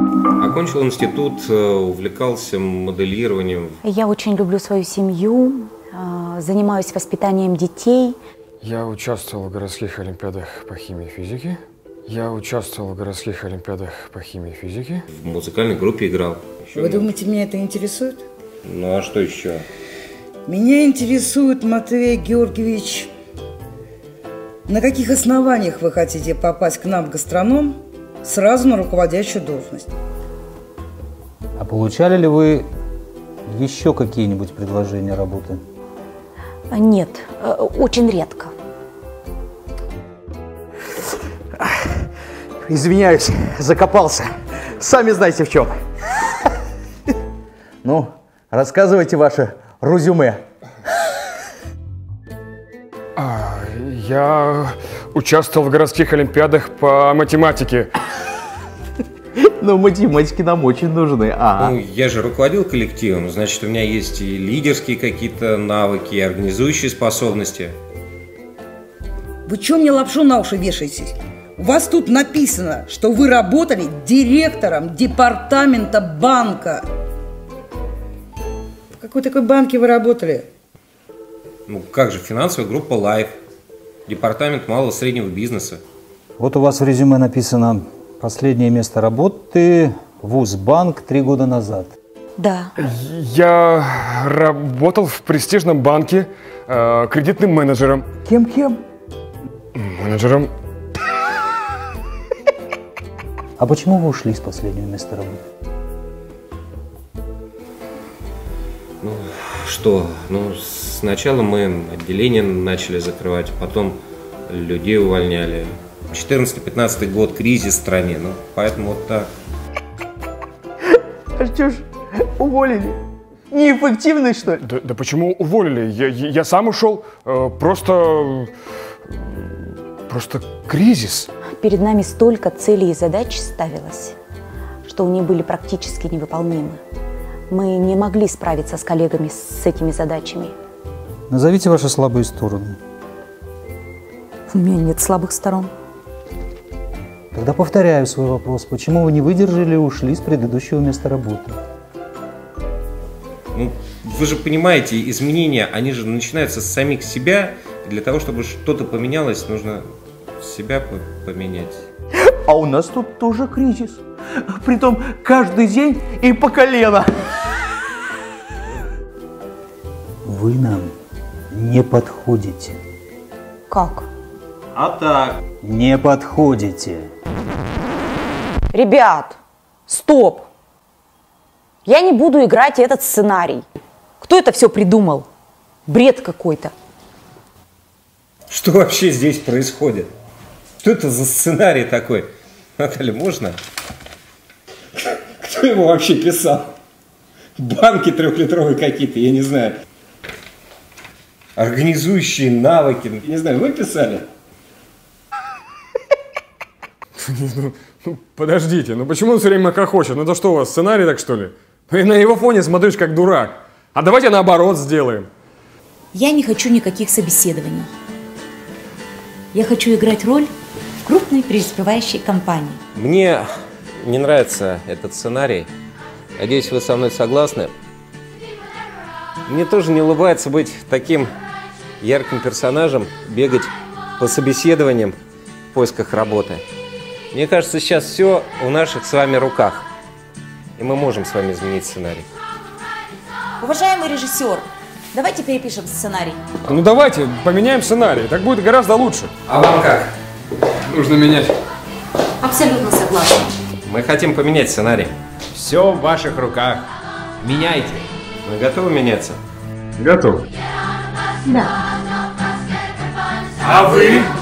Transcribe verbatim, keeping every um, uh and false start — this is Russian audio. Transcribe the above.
Окончил институт, увлекался моделированием. Я очень люблю свою семью, занимаюсь воспитанием детей. Я участвовал в городских олимпиадах по химии и физике. Я участвовал в городских олимпиадах по химии и физике. В музыкальной группе играл. Еще Вы много. Думаете, меня это интересует? Ну а что еще? Меня интересует, Матвей Георгиевич, на каких основаниях вы хотите попасть к нам в гастроном сразу на руководящую должность? А получали ли вы еще какие-нибудь предложения работы? Нет, очень редко. Извиняюсь, закопался. Сами знаете в чем. Ну, рассказывайте ваше резюме. А, я участвовал в городских олимпиадах по математике. Ну, математики нам очень нужны. А. Ну, я же руководил коллективом, значит, у меня есть и лидерские какие-то навыки, и организующие способности. Вы чё мне лапшу на уши вешаетесь? У вас тут написано, что вы работали директором департамента банка. В какой такой банке вы работали? Ну, как же, финансовая группа Life, департамент малого и среднего бизнеса. Вот у вас в резюме написано: последнее место работы – Вузбанк три года назад. Да. Я работал в престижном банке э, кредитным менеджером. Кем-кем? Менеджером. А почему вы ушли с последнего места работы? Ну, что? Ну, сначала мы отделение начали закрывать, потом людей увольняли. четырнадцатый-пятнадцатый год, кризис в стране, ну, поэтому вот так. А что ж, уволили? Неэффективный, что ли? Да, да почему уволили? Я, я, я сам ушел, э, просто... Просто кризис. Перед нами столько целей и задач ставилось, что они были практически невыполнимы. Мы не могли справиться с коллегами с этими задачами. Назовите ваши слабые стороны. У меня нет слабых сторон. Тогда повторяю свой вопрос. Почему вы не выдержали и ушли с предыдущего места работы? Ну, вы же понимаете, изменения, они же начинаются с самих себя. Для того, чтобы что-то поменялось, нужно себя поменять. А у нас тут тоже кризис. Притом каждый день и по колено. Вы нам не подходите. Как? А так. Не подходите. Ребят, стоп! Я не буду играть этот сценарий. Кто это все придумал? Бред какой-то. Что вообще здесь происходит? Что это за сценарий такой? Наталья, можно? Кто его вообще писал? Банки трехлитровые какие-то, я не знаю. Организующие навыки, не знаю, вы писали? Ну, ну, подождите, ну почему он все время хохочет? Ну это что у вас, сценарий так что ли? Ну и на его фоне смотришь как дурак. А давайте наоборот сделаем. Я не хочу никаких собеседований. Я хочу играть роль в крупной преуспевающей компании. Мне не нравится этот сценарий. Надеюсь, вы со мной согласны. Мне тоже не улыбается быть таким ярким персонажем, бегать по собеседованиям в поисках работы. Мне кажется, сейчас все в наших с вами руках. И мы можем с вами изменить сценарий. Уважаемый режиссер, давайте перепишем сценарий. Ну давайте, поменяем сценарий, так будет гораздо лучше. А вам как? Нужно менять. Абсолютно согласна. Мы хотим поменять сценарий. Все в ваших руках. Меняйте. Вы готовы меняться? Готов. Да. А вы?